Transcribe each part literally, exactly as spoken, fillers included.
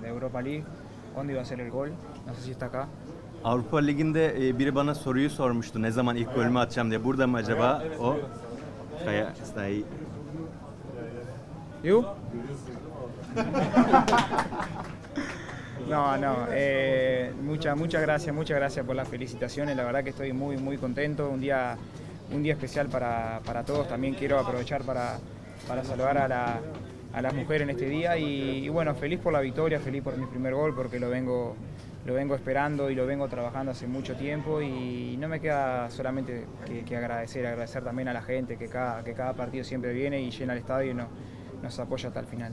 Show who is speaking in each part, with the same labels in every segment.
Speaker 1: la Europa League. ¿Cuándo iba a ser el gol? No sé si está acá.
Speaker 2: Avrupa Ligi'nde e, biri bana soruyu sormuştu. Ne zaman ilk golümü atacağım diye. Burada mı acaba o? Kaya está ahí.
Speaker 1: ¿You? No, no. Eh, muchas, muchas gracias, muchas gracias por las felicitaciones. La verdad que estoy muy, muy contento. Un día, un día especial para, para todos. También quiero aprovechar para, para saludar a, la, a las mujeres en este día. Y, y bueno, feliz por la victoria, feliz por mi primer gol, porque lo vengo, lo vengo esperando y lo vengo trabajando hace mucho tiempo. Y no me queda solamente que, que agradecer, agradecer también a la gente que cada, que cada partido siempre viene y llena el estadio y no, nos apoya hasta el final.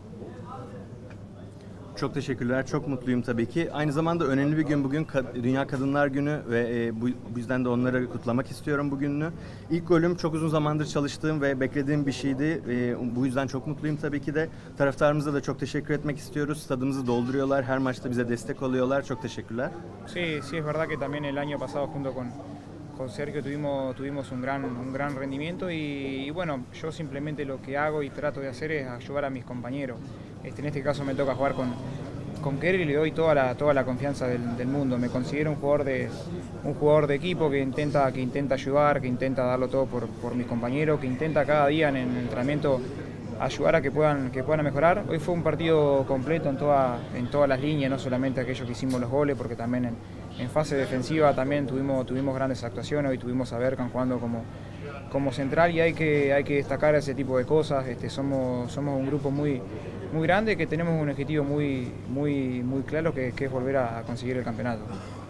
Speaker 2: Çok teşekkürler. Çok mutluyum tabii ki. Aynı zamanda önemli bir gün bugün. Dünya Kadınlar Günü ve e, bu yüzden de onları kutlamak istiyorum bugününü. İlk golüm çok uzun zamandır çalıştığım ve beklediğim bir şeydi. E, bu yüzden çok mutluyum tabii ki de. Taraftarımıza da çok teşekkür etmek istiyoruz. Stadımızı dolduruyorlar. Her maçta bize destek oluyorlar. Çok teşekkürler.
Speaker 1: Sí, sí, es verdad que también el año pasado junto con, con Sergio tuvimos, tuvimos un gran, un gran rendimiento y, y bueno, yo simplemente lo que hago y trato de hacer es ayudar a mis compañeros. Este, en este caso me toca jugar con, con Kerry y le doy toda la, toda la confianza del, del mundo. Me considero un jugador de, un jugador de equipo que intenta, que intenta ayudar, que intenta darlo todo por, por mis compañeros, que intenta cada día en el entrenamiento ayudar a que puedan, que puedan mejorar. Hoy fue un partido completo en, toda, en todas las líneas, no solamente aquellos que hicimos los goles, porque también en, en fase defensiva también tuvimos, tuvimos grandes actuaciones. Hoy tuvimos a Berkan jugando como, como central y hay que, hay que destacar ese tipo de cosas. Este, somos, somos un grupo muy, muy grande que tenemos un objetivo muy, muy, muy claro que, que es volver a, a conseguir el campeonato.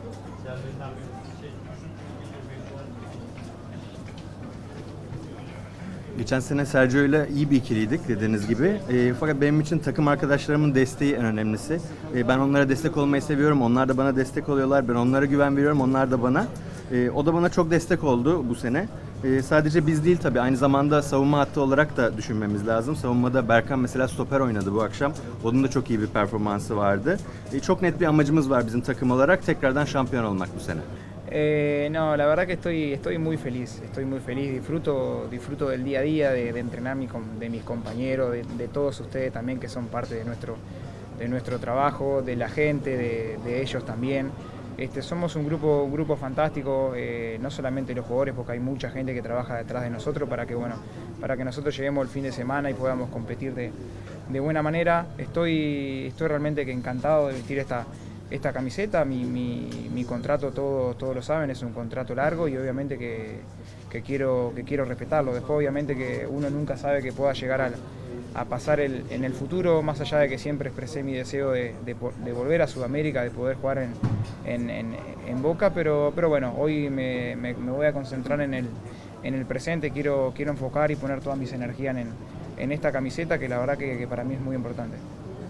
Speaker 2: Geçen sene Sergio ile iyi bir ikiliydik dediğiniz gibi. E, fakat benim için takım arkadaşlarımın desteği en önemlisi. E, ben onlara destek olmayı seviyorum. Onlar da bana destek oluyorlar. Ben onlara güven veriyorum. Onlar da bana. E, o da bana çok destek oldu bu sene. E, sadece biz değil tabii. Aynı zamanda savunma hattı olarak da düşünmemiz lazım. Savunmada Berkan mesela stoper oynadı bu akşam. Onun da çok iyi bir performansı vardı. E, çok net bir amacımız var bizim takım olarak. Tekrardan şampiyon olmak bu sene.
Speaker 1: Eh, no, la verdad que estoy, estoy muy feliz, estoy muy feliz, disfruto, disfruto del día a día, de, de entrenar mi, de mis compañeros, de, de todos ustedes también que son parte de nuestro, de nuestro trabajo, de la gente, de, de ellos también. Este, somos un grupo, un grupo fantástico, eh, no solamente los jugadores, porque hay mucha gente que trabaja detrás de nosotros para que, bueno, para que nosotros lleguemos el fin de semana y podamos competir de, de buena manera. Estoy, estoy realmente que encantado de vestir esta esta camiseta. Mi, mi, mi contrato, todo, todos lo saben, es un contrato largo y obviamente que, que, quiero, que quiero respetarlo. Después obviamente que uno nunca sabe que pueda llegar a, a pasar el, en el futuro, más allá de que siempre expresé mi deseo de, de, de volver a Sudamérica, de poder jugar en, en, en, en Boca, pero, pero bueno, hoy me, me, me voy a concentrar en el, en el presente, quiero, quiero enfocar y poner todas mis energías en, en esta camiseta que la verdad que, que para mí es muy importante.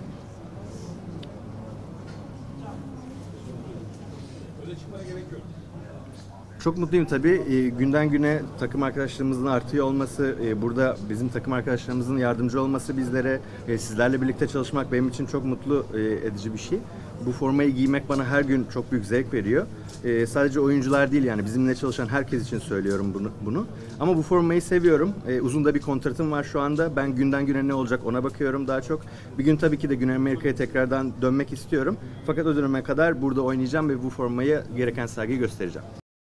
Speaker 2: Çok mutluyum tabii. E, günden güne takım arkadaşlarımızın artıyor olması, e, burada bizim takım arkadaşlarımızın yardımcı olması bizlere, e, sizlerle birlikte çalışmak benim için çok mutlu e, edici bir şey. Bu formayı giymek bana her gün çok büyük zevk veriyor. E, sadece oyuncular değil, yani bizimle çalışan herkes için söylüyorum bunu. bunu. Ama bu formayı seviyorum. E, uzun da bir kontratım var şu anda. Ben günden güne ne olacak ona bakıyorum daha çok. Bir gün tabii ki de Güney Amerika'ya tekrardan dönmek istiyorum. Fakat o döneme kadar burada oynayacağım ve bu formayı gereken saygıyı göstereceğim.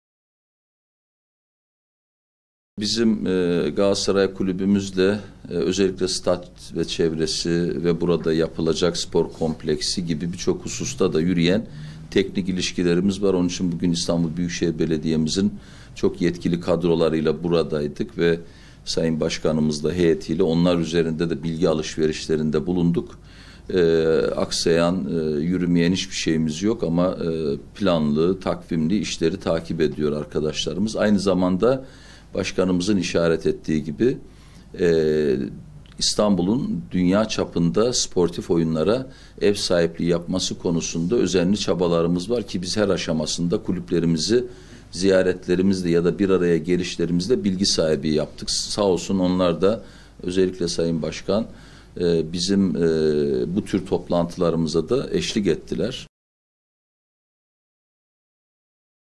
Speaker 3: Bizim e, Galatasaray kulübümüzle e, özellikle stat ve çevresi ve burada yapılacak spor kompleksi gibi birçok hususta da yürüyen teknik ilişkilerimiz var. Onun için bugün İstanbul Büyükşehir Belediye'mizin çok yetkili kadrolarıyla buradaydık ve Sayın Başkanımızla heyetiyle onlar üzerinde de bilgi alışverişlerinde bulunduk. E, aksayan, e, yürümeyen hiçbir şeyimiz yok ama e, planlı, takvimli işleri takip ediyor arkadaşlarımız. Aynı zamanda Başkanımızın işaret ettiği gibi e, İstanbul'un dünya çapında sportif oyunlara ev sahipliği yapması konusunda özenli çabalarımız var ki biz her aşamasında kulüplerimizi ziyaretlerimizle ya da bir araya gelişlerimizle bilgi sahibi yaptık. Sağ olsun onlar da özellikle Sayın Başkan e, bizim e, bu tür toplantılarımıza da eşlik ettiler.